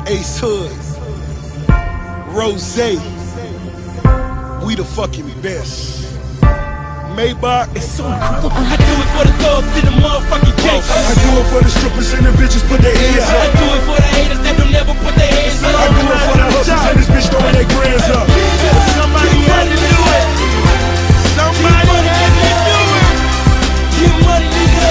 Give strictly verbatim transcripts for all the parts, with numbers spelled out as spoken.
Ace Hood, Rose, we the fucking best. Maybach, it's so incredible. I do it for the thugs in the motherfucking case. I do it for the strippers and the bitches put their hands up. I do it for the haters that don't never put their hands up. I do it for the hustlers and this bitch throwing their grands up. Somebody had to do it. Somebody had to do it. Get money, nigga.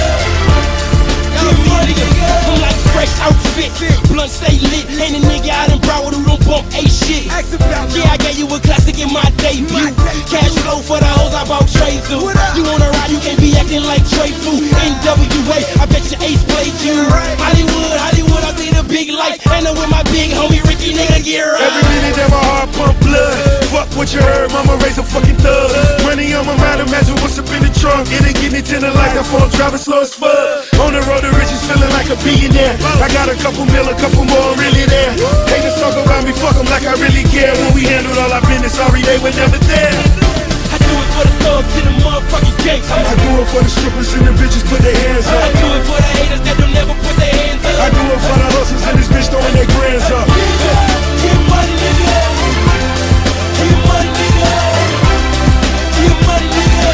Get money, nigga. I'm like fresh outfit, blunt stay lit. Ain't a nigga out in Broward who don't bump A shit. Yeah, I gave you a classic in my debut. Cash flow for the hoes I bought Trey through. You wanna ride, you can't be acting like Trey Fu. N W A, I bet your Ace played you. Hollywood, Hollywood, I see the big lights. And I'm with my big homie Ricky, nigga, get right. Every minute that my heart pump blood. Fuck what you heard, mama raise a fucking thug. Money on my mind, imagine what's up in the trunk. It ain't getting it to the light, that phone driving slow as fuck. On the road to riches, feeling like a billionaire. I got a couple mil, a couple more, I'm really there. Haters talk about me, fuck them like I really care. When we handled all our business, sorry they were never there. I do it for the thugs in the motherfucking case. I do it for the strippers and the bitches put their hands up. I do it for the haters that don't never put their hands up. I do it for the hustlers and this bitch throwing their grands up. Get money, nigga. Get money, nigga. Get money, nigga.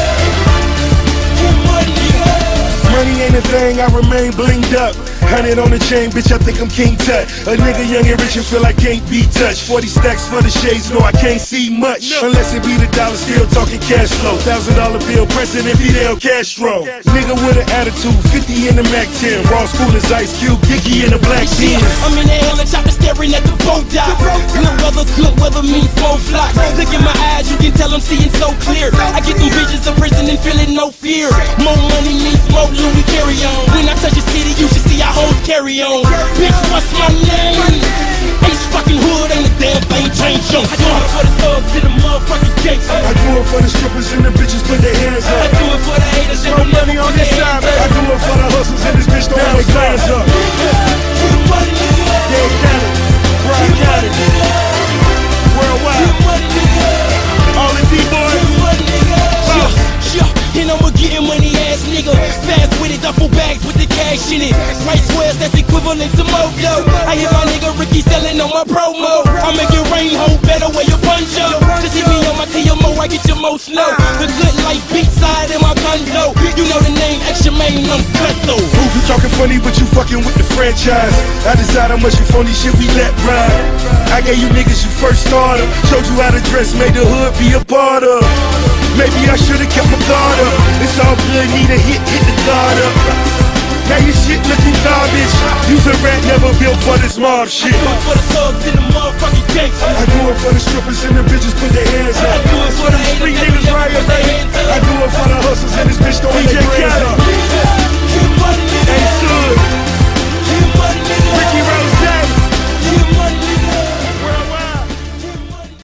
Get money, nigga. Money ain't a thing, I remain blinged up. Hundred on the chain, bitch, I think I'm King Tut. A nigga young and rich and feel I can't be touched. Forty stacks for the shades, no, I can't see much. Unless it be the dollar, still talking cash flow. Thousand dollar bill, President Fidel Castro. Nigga with an attitude, fifty in the Mac ten. Raw school is Ice Cube, Dickie in the black jeans. I'm in the helicopter staring at the boat dock. Good weather, good weather means four flocks. Look in my eyes, you can tell I'm seeing so clear. I get them visions of prison and feeling no fear. More money means more Louis, carry on. When I touch a city, you should see how hoes carry on. Bitch, what's my name? Ace fucking Hood, ain't a damn thing changed on. I do it for the thugs in the motherfucking case. I do it for the strippers and the bitches put their hands I up. do it for the haters that don't never put their hands I up. do it for the hustlers and this bitch throwing their grands up. Get money, nigga. Dead County, Broad County, worldwide. Get money, nigga. All the D-boys. Get money, nigga. Yeah, yeah, and I'm a getting money ass nigga. Fast with it, duffel bags with the cash in it. Price squares, that's equivalent to Mojo. I hear my nigga Ricky selling on my promo. I make it rain, hold better where your punch up. Just hit me on my T M O, I get your most snow. The good life beat side in my condo. You know the name, extra main, I'm cutthroat. Who you talking funny, but you fucking with the franchise? I decide how much you phony shit we let ride. I gave you niggas your first starter, showed you how to dress, made the hood be a part of. Maybe I should've kept my guard up. It's all good, need a hit, hit the guard up. Now your shit looking garbage. You's a rat never built for this mob shit. I do it for the thugs in the motherfucking case. I do it for the strippers and the bitches put their hands I up. do it for the haters that don't never put their hands up. I do it for the hustlers and this bitch throwing their grands